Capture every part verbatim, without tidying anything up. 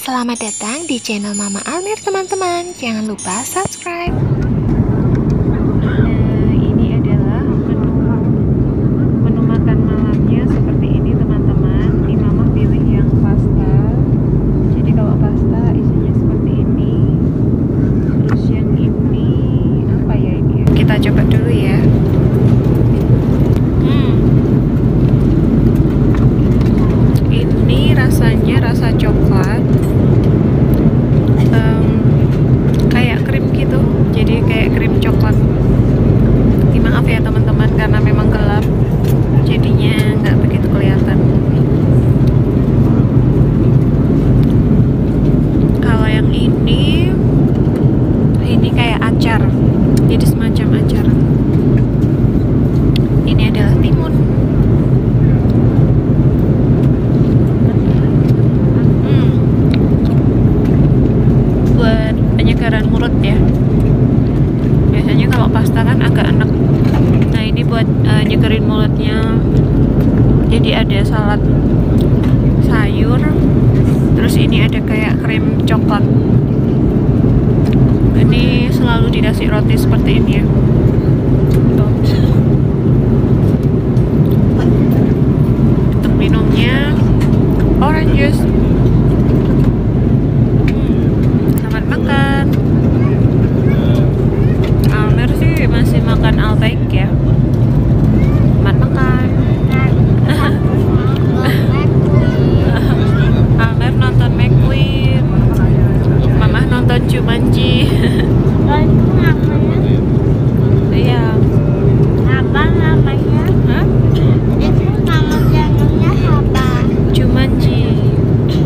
Selamat datang di channel Mama Almer teman-teman. Jangan lupa subscribe. Nah, ini adalah menu menu makan malamnya seperti ini teman-teman. Ini Mama pilih yang pasta. Jadi kalau pasta isinya seperti ini. Terus yang ini apa ya ini ya? Kita coba dulu ya. Hmm. Ini rasanya rasa coklat. Jadi kayak krim coklat. Ini maaf ya teman-teman karena memang gelap, jadinya nggak begitu kelihatan. Kalau yang ini, ini kayak acar, jadi semacam acar. Ini adalah timun. Hmm. Buat penyegaran mulut ya. Biasanya kalau pasta kan agak enak. Nah ini buat uh, nyegerin mulutnya. Jadi ada salad sayur. Terus ini ada kayak krim coklat. Ini selalu dikasih roti seperti ini ya. Untuk minumnya orange juice. Selamat makan. Masih makan Albaik ya. Selamat makan. Almer nonton McQueen, Mama nonton Jumanji. Iya. Apa namanya? Hah? Itu nama channelnya apa? Jumanji.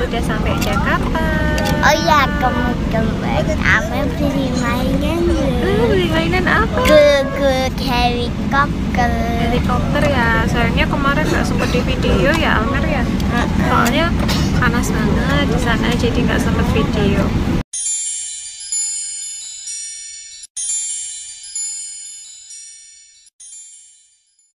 udah sampai Jakarta. Oh iya, kemarin Amel beli mainan Uh, beli mainan apa? ke ke helikopter. Helikopter ya. Sayangnya kemarin nggak sempet di video ya Almer ya. Soalnya panas banget di sana jadi nggak sempet video.